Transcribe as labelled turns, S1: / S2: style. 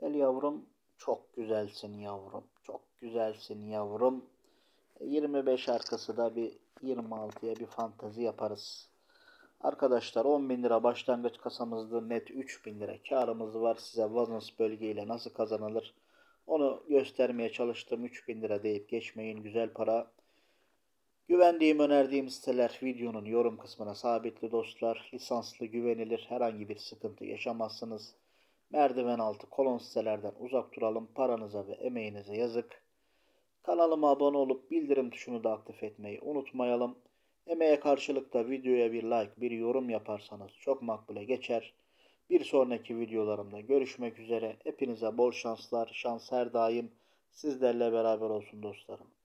S1: Gel yavrum. Çok güzelsin yavrum. Çok güzelsin yavrum. 25 arkası da bir 26'ya bir fantezi yaparız. Arkadaşlar 10.000 lira başlangıç kasamızda net 3.000 lira karımız var. Size Vazens bölgeyle nasıl kazanılır onu göstermeye çalıştım. 3.000 lira deyip geçmeyin, güzel para. Güvendiğim önerdiğim siteler videonun yorum kısmına sabitli dostlar. Lisanslı güvenilir, herhangi bir sıkıntı yaşamazsınız. Merdiven altı kolon sitelerden uzak duralım. Paranıza ve emeğinize yazık. Kanalıma abone olup bildirim tuşunu da aktif etmeyi unutmayalım. Emeğe karşılık da videoya bir like, bir yorum yaparsanız çok makbule geçer. Bir sonraki videolarımda görüşmek üzere. Hepinize bol şanslar. Şans her daim sizlerle beraber olsun dostlarım.